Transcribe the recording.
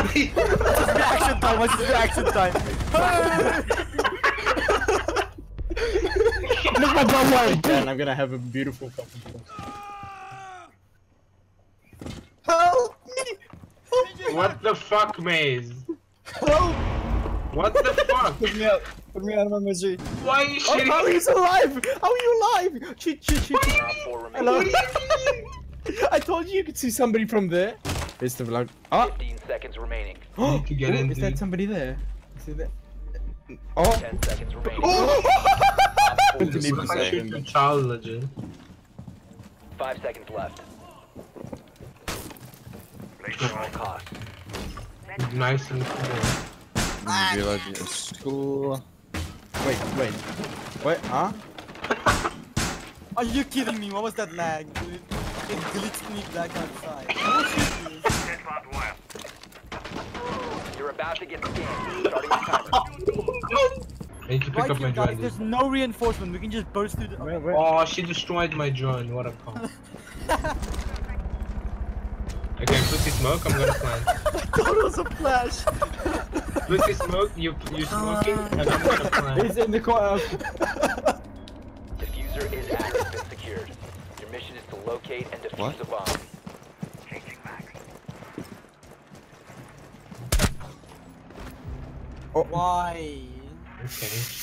Reaction time, what's his reaction time? Look my bum again, I'm gonna have a beautiful fucking Help me! What the fuck, Maze? Help! What the fuck? Put me out of my misery. Why are you Oh, shitting? how are you alive? How are you alive? Cheat. Hello? What do you mean? I told you could see somebody from there. It's the vlog. Oh! 15 seconds remaining. Need to get in, Is that dude. somebody there? Is it there? Oh! 10 seconds remaining. Didn't even I say shoot him. your child, legend. 5 seconds left. At all costs. Nice and cool. Village school. Wait. What? Huh? Are you kidding me? What was that lag, dude? It glitched me back outside. You're about to get scanned. Starting the timer. I need to pick Right up my here, guys, drone, there's dude. no reinforcement. We can just burst through the. Where? Oh, she destroyed my drone. What a con. Okay, Pussy Smoke, I'm gonna plant. That was a flash. Pussy Smoke, you smoking, and I'm gonna plant. He's in the corner. Diffuser is active and secured. Your mission is to locate and defuse a bomb. Why? Okay.